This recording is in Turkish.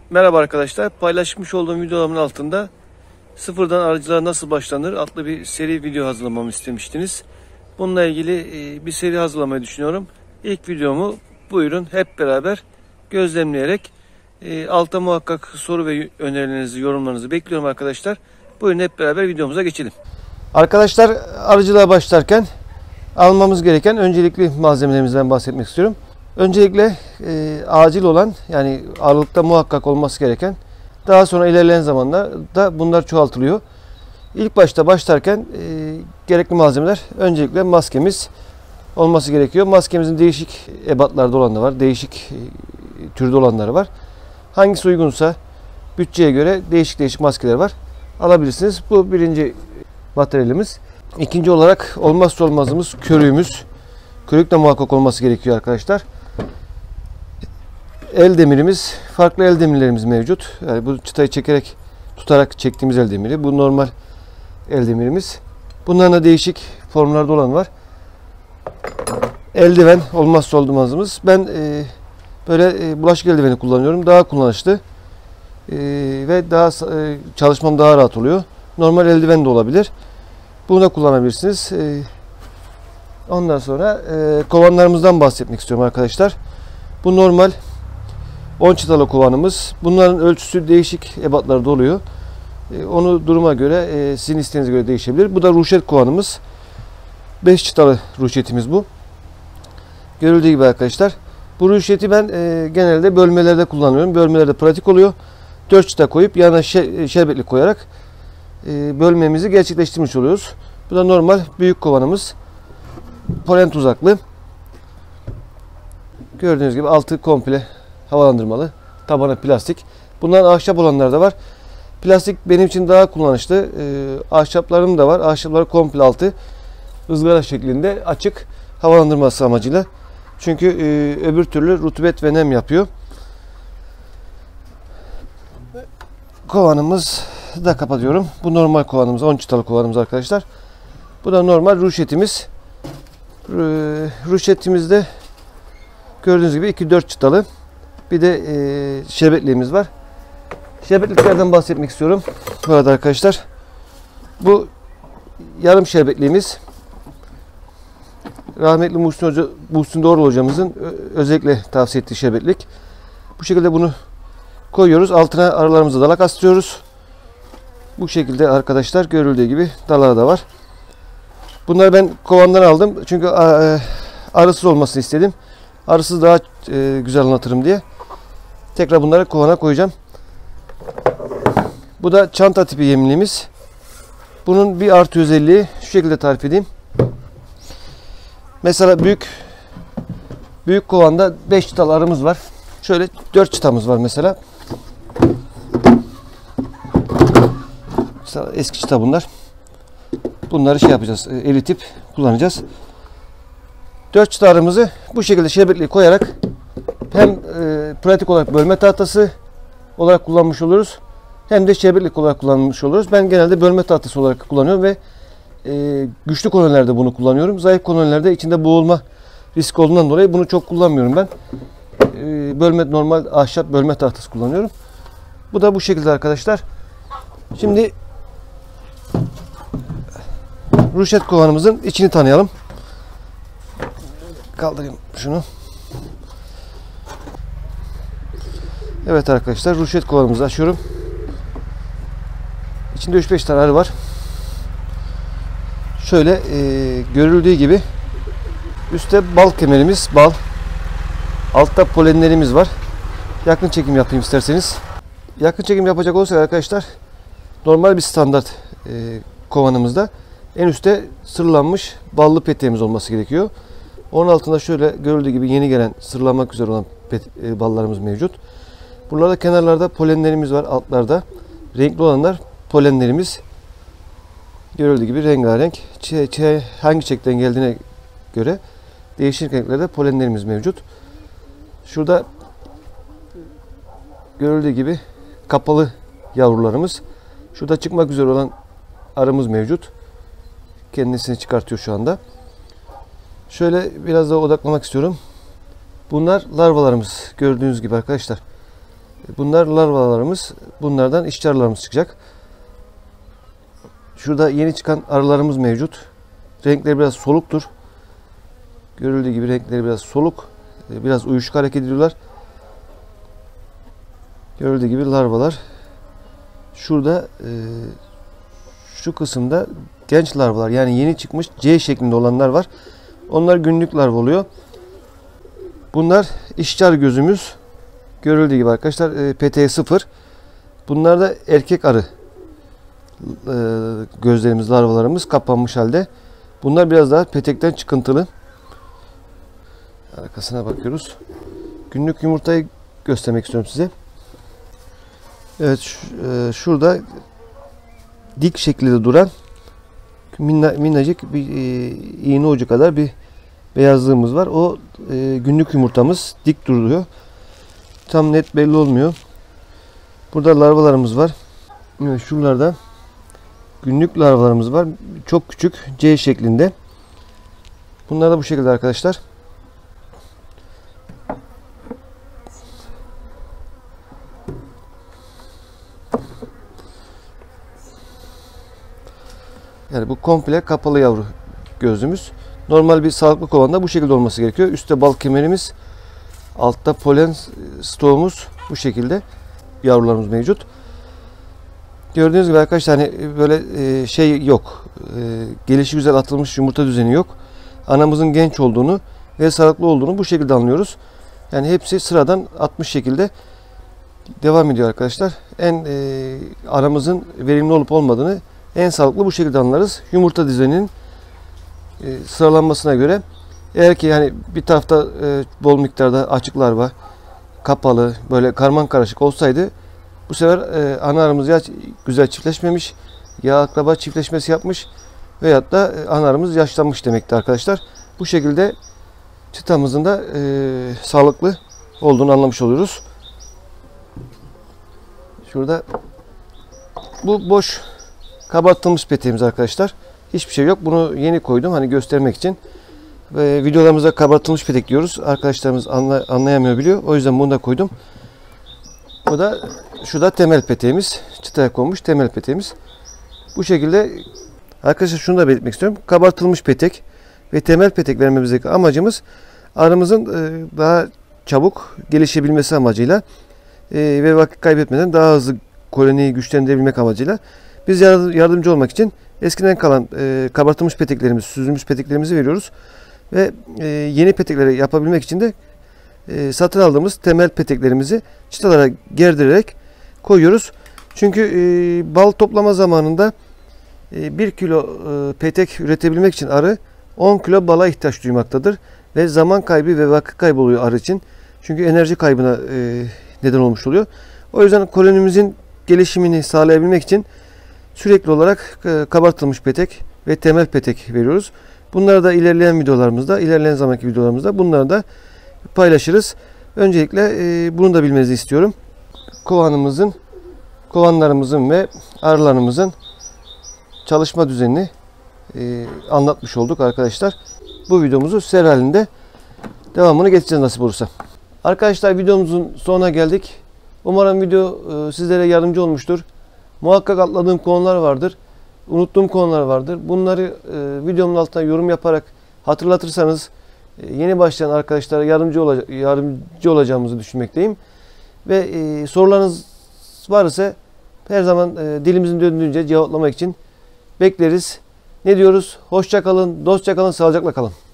Merhaba arkadaşlar. Paylaşmış olduğum videolarımın altında sıfırdan arıcılığa nasıl başlanır adlı bir seri video hazırlamamı istemiştiniz. Bununla ilgili bir seri hazırlamayı düşünüyorum. İlk videomu buyurun hep beraber gözlemleyerek alta muhakkak soru ve önerilerinizi, yorumlarınızı bekliyorum arkadaşlar. Buyurun hep beraber videomuza geçelim. Arkadaşlar, arıcılığa başlarken almamız gereken öncelikli malzemelerimizden bahsetmek istiyorum. Öncelikle acil olan, yani aralıkta muhakkak olması gereken, daha sonra ilerleyen zamanlarda bunlar çoğaltılıyor. İlk başta başlarken gerekli malzemeler, öncelikle maskemiz olması gerekiyor. Maskemizin değişik ebatlarda olanları var, değişik türde olanları var. Hangisi uygunsa bütçeye göre değişik maskeler var. Alabilirsiniz. Bu birinci materyalimiz. İkinci olarak olmazsa olmazımız körüğümüz. Körük de muhakkak olması gerekiyor arkadaşlar. El demirimiz, farklı el demirlerimiz mevcut. Yani bu çıtayı tutarak çektiğimiz el demiri. Bu normal el demirimiz. Bunların da değişik formlarda olan var. Eldiven olmazsa olmazımız. Ben böyle bulaşık eldiveni kullanıyorum. Daha kullanışlı ve daha çalışmam daha rahat oluyor. Normal eldiven de olabilir. Bunu da kullanabilirsiniz. Ondan sonra kovanlarımızdan bahsetmek istiyorum arkadaşlar. Bu normal 10 çıtalı kovanımız. Bunların ölçüsü değişik ebatlarda oluyor. Onu duruma göre, sizin isteğinize göre değişebilir. Bu da ruşet kovanımız. 5 çıtalı ruşetimiz bu. Görüldüğü gibi arkadaşlar. Bu ruşeti ben genelde bölmelerde kullanıyorum. Bölmelerde pratik oluyor. 4 çıta koyup yanına şerbetli koyarak bölmemizi gerçekleştirmiş oluyoruz. Bu da normal büyük kovanımız. Polen tuzaklı. Gördüğünüz gibi altı komple havalandırmalı. Tabanı plastik. Bunların ahşap olanları da var. Plastik benim için daha kullanışlı. Ahşaplarım da var. Ahşapları komple altı ızgara şeklinde açık, havalandırması amacıyla. Çünkü öbür türlü rutubet ve nem yapıyor. Kovanımız da kapatıyorum. Bu normal kovanımız, 10 çıtalı kovanımız arkadaşlar. Bu da normal ruşetimiz. Ruşetimizde gördüğünüz gibi 2-4 çıtalı. Bir de şerbetliğimiz var. Şerbetliklerden bahsetmek istiyorum. Bu arada arkadaşlar, bu yarım şerbetliğimiz. Rahmetli Muhsin Doğru hocamızın özellikle tavsiye ettiği şerbetlik. Bu şekilde bunu koyuyoruz. Altına aralarımıza dalak astırıyoruz. Bu şekilde arkadaşlar, görüldüğü gibi dalağı da var. Bunları ben kovandan aldım. Çünkü arısız olmasını istedim. Arısız daha güzel anlatırım diye. Tekrar bunları kovana koyacağım. Bu da çanta tipi yemliğimiz. Bunun bir artı özelliği şu şekilde tarif edeyim. Mesela büyük kovanda 5 çıtalı arımız var. Şöyle 4 çıtamız var mesela. Mesela eski çıta bunlar. Bunları şey yapacağız, eritip kullanacağız. 4 çıta arımızı bu şekilde şerbetliği koyarak hem pratik olarak bölme tahtası olarak kullanmış oluruz, hem de şerbetlik olarak kullanmış oluruz. Ben genelde bölme tahtası olarak kullanıyorum ve güçlü kolonilerde bunu kullanıyorum. Zayıf kolonilerde içinde boğulma riski olduğundan dolayı bunu çok kullanmıyorum ben. Normal ahşap bölme tahtası kullanıyorum. Bu da bu şekilde arkadaşlar. Şimdi ruşet kovanımızın içini tanıyalım. Kaldırayım şunu. Evet arkadaşlar, ruşet kovanımızı açıyorum. İçinde 3-5 tane arı var. Şöyle görüldüğü gibi üstte bal kemerimiz, bal. Altta polenlerimiz var. Yakın çekim yapayım isterseniz. Yakın çekim yapacak olursak arkadaşlar, normal bir standart kovanımızda en üstte sırlanmış ballı peteğimiz olması gerekiyor. Onun altında şöyle görüldüğü gibi yeni gelen, sırlanmak üzere olan ballarımız mevcut. Buralarda kenarlarda polenlerimiz var, altlarda. Renkli olanlar polenlerimiz. Görüldüğü gibi rengarenk. Hangi çiçekten geldiğine göre değişik renklerde polenlerimiz mevcut. Şurada görüldüğü gibi kapalı yavrularımız. Şurada çıkmak üzere olan arımız mevcut. Kendisini çıkartıyor şu anda. Şöyle biraz daha odaklamak istiyorum. Bunlar larvalarımız. Gördüğünüz gibi arkadaşlar. Bunlar larvalarımız. Bunlardan işçi arılarımız çıkacak. Şurada yeni çıkan arılarımız mevcut. Renkleri biraz soluktur. Görüldüğü gibi renkleri biraz soluk. Biraz uyuşuk hareket ediyorlar. Görüldüğü gibi larvalar. Şurada şu kısımda genç larvalar, yani yeni çıkmış C şeklinde olanlar var. Onlar günlük larva oluyor. Bunlar işçi arı gözümüz. Görüldüğü gibi arkadaşlar PT0. Bunlar da erkek arı gözlerimiz, larvalarımız kapanmış halde. Bunlar biraz daha petekten çıkıntılı. Arkasına bakıyoruz. Günlük yumurtayı göstermek istiyorum size. Evet, şurada dik şekilde duran minnacık bir iğne ucu kadar bir beyazlığımız var. O günlük yumurtamız dik duruyor. Tam net belli olmuyor. Burada larvalarımız var. Evet, şuralarda günlük larvalarımız var. Çok küçük C şeklinde. Bunlar da bu şekilde arkadaşlar. Yani bu komple kapalı yavru gözümüz. Normal bir sağlıklı kovanda bu şekilde olması gerekiyor. Üstte bal kemerimiz, altta polen stoğumuz, bu şekilde yavrularımız mevcut. Gördüğünüz gibi arkadaşlar hani böyle şey yok. Gelişi güzel atılmış yumurta düzeni yok. Anamızın genç olduğunu ve sağlıklı olduğunu bu şekilde anlıyoruz. Yani hepsi sıradan 60 şekilde devam ediyor arkadaşlar. Anamızın verimli olup olmadığını en sağlıklı bu şekilde anlarız. Yumurta düzeninin sıralanmasına göre, eğer ki yani bir tarafta bol miktarda açık larva, kapalı, böyle karman karışık olsaydı bu sefer ana arımız ya güzel çiftleşmemiş, ya akraba çiftleşmesi yapmış veyahut da ana arımız yaşlanmış demekti arkadaşlar. Bu şekilde çıtamızın da sağlıklı olduğunu anlamış oluyoruz. Şurada bu boş kabartılmış peteğimiz arkadaşlar. Hiçbir şey yok. Bunu yeni koydum hani göstermek için. Ve videolarımızda kabartılmış petek diyoruz. Arkadaşlarımız anlayamıyor, biliyor. O yüzden bunu da koydum. Bu da şu da temel peteğimiz. Çıtaya konmuş temel peteğimiz. Bu şekilde arkadaşlar şunu da belirtmek istiyorum. Kabartılmış petek ve temel petek vermemizdeki amacımız arımızın daha çabuk gelişebilmesi amacıyla ve vakit kaybetmeden daha hızlı koloniyi güçlendirebilmek amacıyla biz yardımcı olmak için eskiden kalan kabartılmış peteklerimiz, süzülmüş peteklerimizi veriyoruz. Ve yeni petekleri yapabilmek için de satın aldığımız temel peteklerimizi çıtalara gerdirerek koyuyoruz. Çünkü bal toplama zamanında 1 kilo petek üretebilmek için arı 10 kilo bala ihtiyaç duymaktadır. Ve zaman kaybı ve vakit kaybı oluyor arı için. Çünkü enerji kaybına neden olmuş oluyor. O yüzden kolonimizin gelişimini sağlayabilmek için sürekli olarak kabartılmış petek ve temel petek veriyoruz. Bunları da ilerleyen zamanki videolarımızda bunları da paylaşırız. Öncelikle bunu da bilmenizi istiyorum. Kovanlarımızın ve arılarımızın çalışma düzenini anlatmış olduk arkadaşlar. Bu videomuzu seri halinde devamını getireceğiz nasip olursa. Arkadaşlar videomuzun sonuna geldik. Umarım video sizlere yardımcı olmuştur. Muhakkak atladığım konular vardır. Unuttuğum konular vardır. Bunları videomun altına yorum yaparak hatırlatırsanız yeni başlayan arkadaşlara yardımcı olacağımızı düşünmekteyim. Ve sorularınız varsa her zaman dilimizin döndüğünce cevaplamak için bekleriz. Ne diyoruz? Hoşça kalın, dostça kalın, sağlıcakla kalın.